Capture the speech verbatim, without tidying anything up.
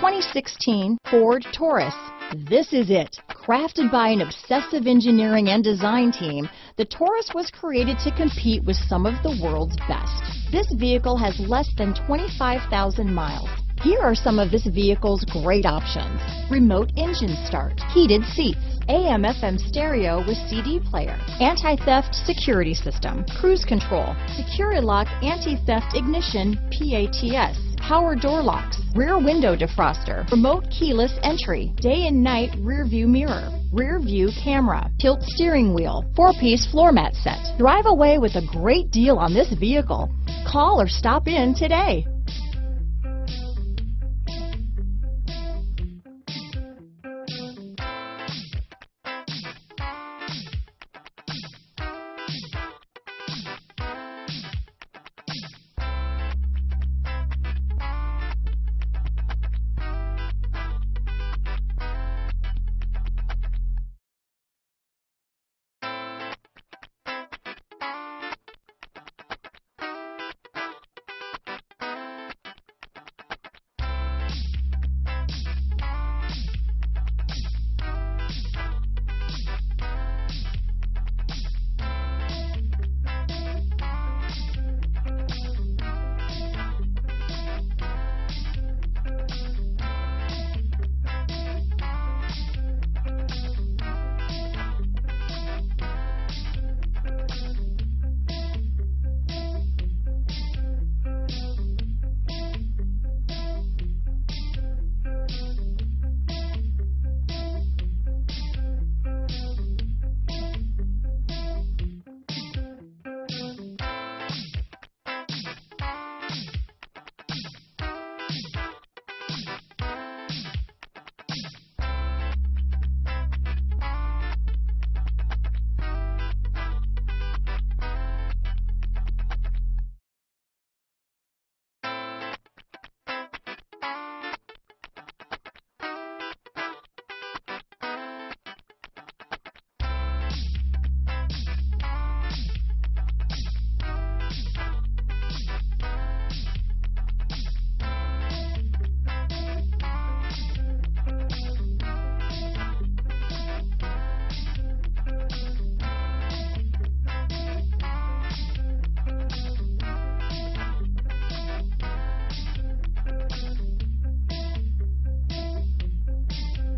twenty sixteen Ford Taurus. This is it. Crafted by an obsessive engineering and design team, the Taurus was created to compete with some of the world's best. This vehicle has less than twenty-five thousand miles. Here are some of this vehicle's great options: remote engine start, heated seats, A M F M stereo with C D player, anti-theft security system, cruise control, SecuriLock anti-theft ignition P A T S, power door locks, rear window defroster, remote keyless entry, day and night rear view mirror, rear view camera, tilt steering wheel, four-piece floor mat set. Drive away with a great deal on this vehicle. Call or stop in today.